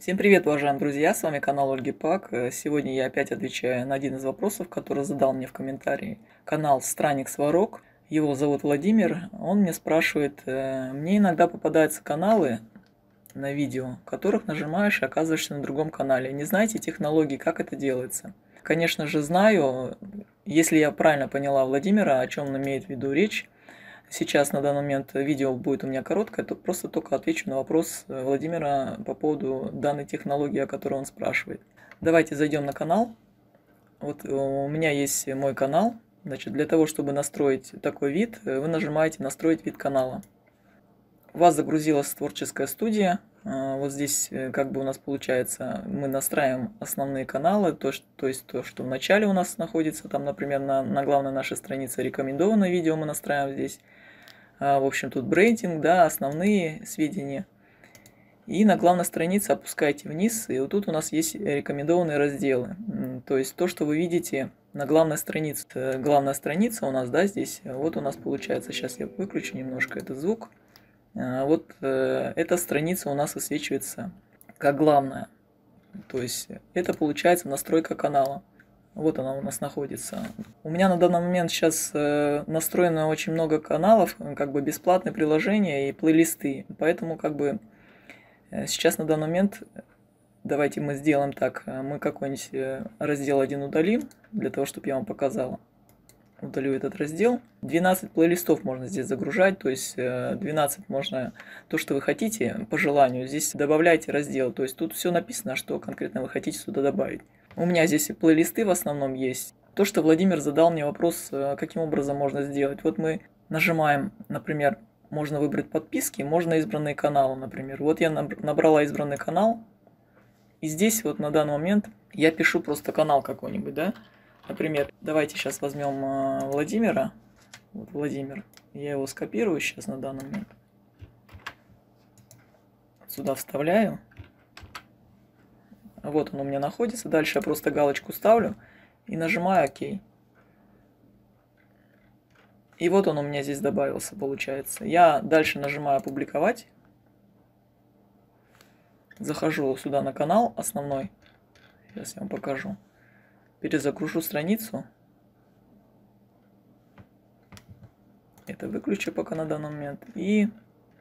Всем привет, уважаемые друзья, с вами канал Ольги Пак. Сегодня я опять отвечаю на один из вопросов, который задал мне в комментарии канал Странник Сварог. Его зовут Владимир. Он мне спрашивает, мне иногда попадаются каналы на видео, которых нажимаешь и оказываешься на другом канале. Не знаете технологии, как это делается? Конечно же знаю, если я правильно поняла Владимира, о чем он имеет в виду речь. Сейчас на данный момент видео будет у меня короткое, то просто только отвечу на вопрос Владимира по поводу данной технологии, о которой он спрашивает. Давайте зайдем на канал. Вот у меня есть мой канал. Значит, для того, чтобы настроить такой вид, вы нажимаете «Настроить вид канала». У вас загрузилась творческая студия. Вот здесь как бы у нас получается, мы настраиваем основные каналы, то есть то, что в начале у нас находится, там, например, на главной нашей странице рекомендованное видео мы настраиваем здесь. В общем, тут брендинг, да, основные сведения. И на главной странице опускайте вниз, и вот тут у нас есть рекомендованные разделы. То есть то, что вы видите на главной странице. Главная страница у нас, да, здесь, вот у нас получается, сейчас я выключу немножко этот звук. Вот эта страница у нас высвечивается как главная. То есть это получается настройка канала. Вот она у нас находится. У меня на данный момент сейчас настроено очень много каналов, как бы бесплатные приложения и плейлисты. Поэтому как бы сейчас на данный момент давайте мы сделаем так. Мы какой-нибудь раздел один удалим, для того, чтобы я вам показала. Удалю этот раздел. 12 плейлистов можно здесь загружать, то есть 12 можно то, что вы хотите по желанию. Здесь добавляйте раздел, то есть тут все написано, что конкретно вы хотите сюда добавить. У меня здесь и плейлисты в основном есть. То, что Владимир задал мне вопрос, каким образом можно сделать. Вот мы нажимаем, например, можно выбрать подписки, можно избранные каналы, например. Вот я набрала избранный канал, и здесь вот на данный момент я пишу просто канал какой-нибудь, да. Например, давайте сейчас возьмем Владимира. Вот Владимир. Я его скопирую сейчас на данный момент. Сюда вставляю. Вот он у меня находится. Дальше я просто галочку ставлю и нажимаю ОК. И вот он у меня здесь добавился, получается. Я дальше нажимаю «Опубликовать». Захожу сюда на канал основной. Сейчас я вам покажу. Перезагружу страницу. Это выключу пока на данный момент. И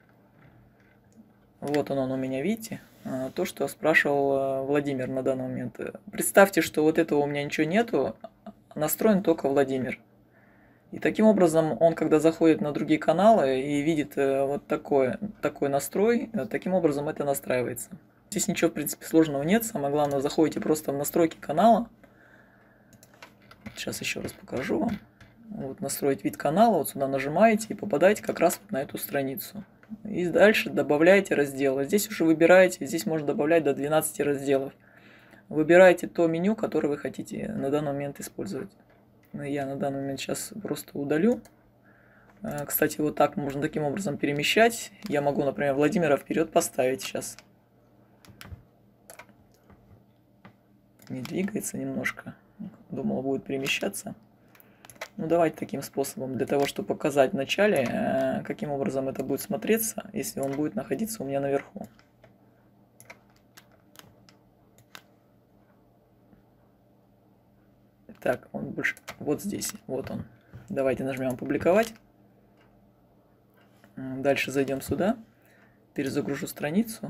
вот он у меня, видите? То, что спрашивал Владимир на данный момент. Представьте, что вот этого у меня ничего нету, настроен только Владимир. И таким образом он, когда заходит на другие каналы и видит вот такой настрой, таким образом это настраивается. Здесь ничего, в принципе, сложного нет. Самое главное, заходите просто в настройки канала. Сейчас еще раз покажу вам. Вот настроить вид канала, вот сюда нажимаете и попадаете как раз вот на эту страницу. И дальше добавляете разделы. Здесь уже выбираете, здесь можно добавлять до 12 разделов. Выбираете то меню, которое вы хотите на данный момент использовать. Я на данный момент сейчас просто удалю. Кстати, вот так можно таким образом перемещать. Я могу, например, Владимира вперед поставить сейчас. Не двигается немножко. Думал, будет перемещаться. Ну, давайте таким способом, для того, чтобы показать в начале, каким образом это будет смотреться, если он будет находиться у меня наверху. Так, он больше вот здесь, вот он. Давайте нажмем «Опубликовать». Дальше зайдем сюда, перезагружу страницу.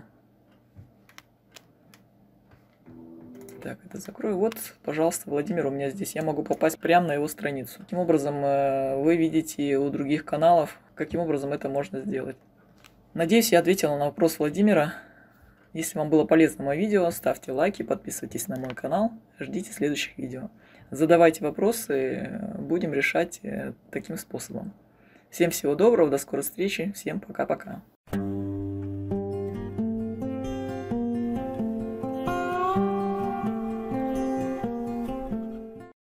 Так, это закрою. Вот, пожалуйста, Владимир у меня здесь. Я могу попасть прямо на его страницу. Таким образом, вы видите у других каналов, каким образом это можно сделать. Надеюсь, я ответила на вопрос Владимира. Если вам было полезно мое видео, ставьте лайки, подписывайтесь на мой канал, ждите следующих видео. Задавайте вопросы, будем решать таким способом. Всем всего доброго, до скорой встречи, всем пока-пока.